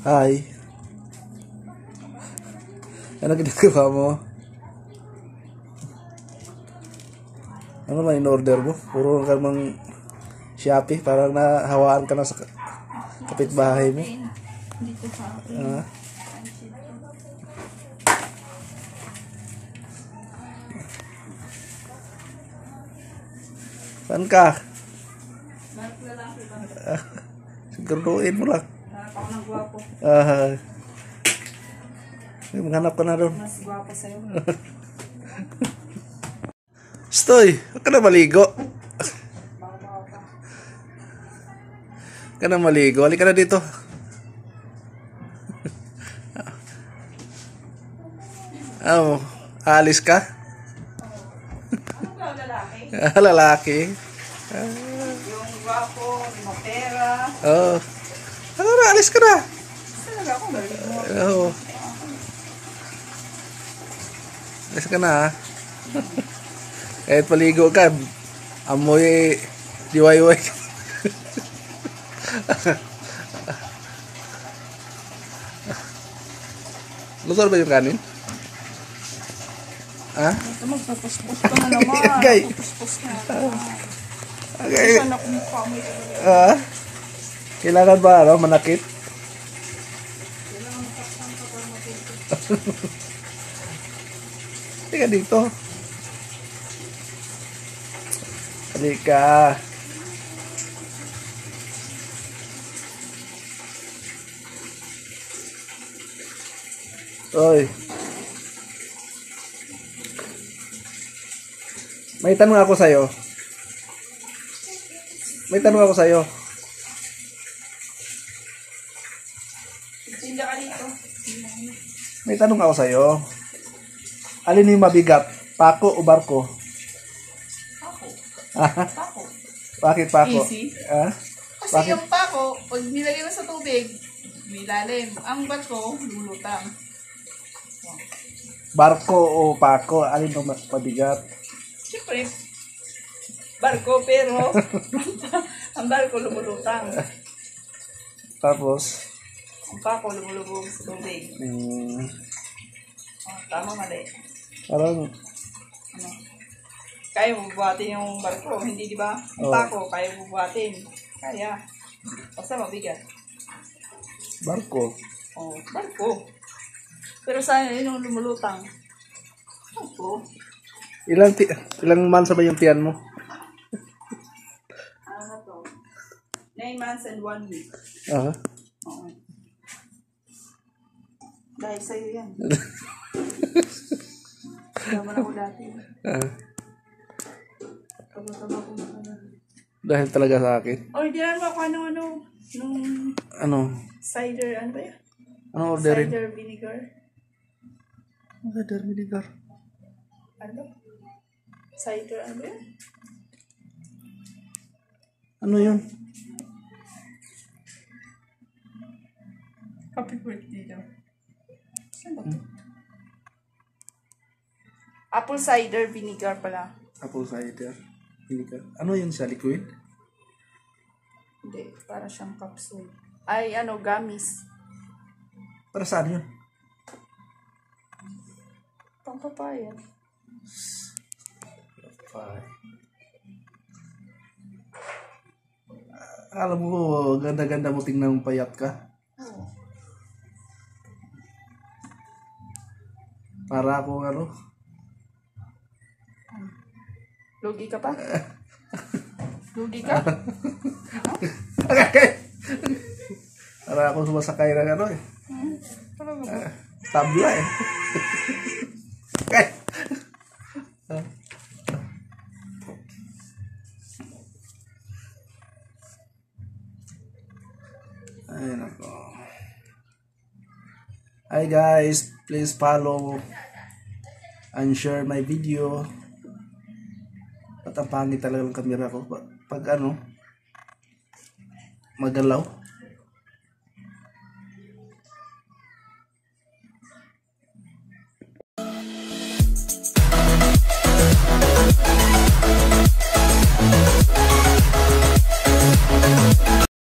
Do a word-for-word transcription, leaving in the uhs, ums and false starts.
Hi. Ano ginagawa mo? Ano man in-order mo? Puro ka mang Shopee. Parang nahawaan ka na sa kapitbahay mo. Dito sa akin. Ah. Saan ka? Ah, siguraduhin mo lang. Hanap ako ng gwapo. Ah. Maghanap ka na doon. Mas gwapo sa'yo. Stoy, huwag ka na maligo. Huwag ka na maligo. Halika na dito. Oh, alis ka? Ano ba lalaki? Lalaki. Yung gwapo, yung pera. Oh. Ano na, alis ka na. Talaga ako galing mo. Oh. Alis ka na ha. Kahit paligo ka, amoy diway-way. Luto ba yung kanin? Ha? Ito magpapuspos ka na naman. Agay. Puspos na. Okay. Sana kung mukha mo ito. Ah? Kailangan ba ano, manakit? Kailangan matakpan ka para mapinto. Halika dito. Halika. Oy. May tanong ako sa'yo. May tanong ako sa'yo. Tinda ka dito. May tanong ako sa'yo. Alin yung mabigat? Pako o barko? Pako. Ah, Pako. bakit pako? Easy. Ah? Kasi Bakit? yung pako, pag nilagay mo sa tubig, may lalim. Ang barko, lumulutang. Barko o pako? Alin yung mas mabigat? Siyempre, barko pero ang barko lumulutang. Tapos, Ang pako lumulubog sa tubig. hmm, Oh, tama, mali. parang, Ano? Kaya mo buhatin yung barko, hindi di ba? Ang Oo. pako, kaya mo buhatin. Kaya. Basta mabigat. barko. Oh, barko. Pero sana yun yung lumulutang. Barko. Ilang, ti ilang months ba yung tiyan mo? Ano na to? Nine months and one week. Ah. Oo. Dahil sa'yo yan. Tama na ko dati. Ah. Tama-tama ko na na. Dahil talaga sa akin. O, hindi naman ako ano, ano, nung Ano? cider, ano ba yan? Ano orderin? Cider vinegar. Cider vinegar. Ano ba? Cider, ano ba yan? Ano yun? Happy birthday daw. Saan ba to? Apple cider vinegar pala. Apple cider vinegar. Ano yun sa liquid? Hindi, para siyang capsule. Ay, ano, gummies. Para saan yun? Pampapaya. Fine. Alam mo, ganda-ganda mo tingnan payat ka. Oo. Para akong ano. Lugi ka pa? Lugi ka? Para akong sumasakay ng ano eh. Hmm? Talaga ba? Tabla eh. Okay. Ay nako. Hi guys, please follow and share my video. At ang pangit talaga ng camera ko pag, pag ano magalaw.